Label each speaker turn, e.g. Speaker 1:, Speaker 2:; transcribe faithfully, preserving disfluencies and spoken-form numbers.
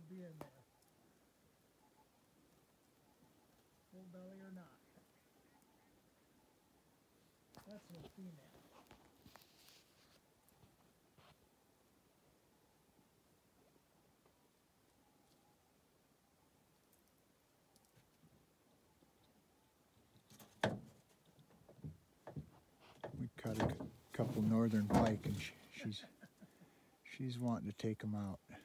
Speaker 1: would be in there. Full belly or not. That's a female.
Speaker 2: We caught a couple northern pike, and she, she's she's wanting to take them out.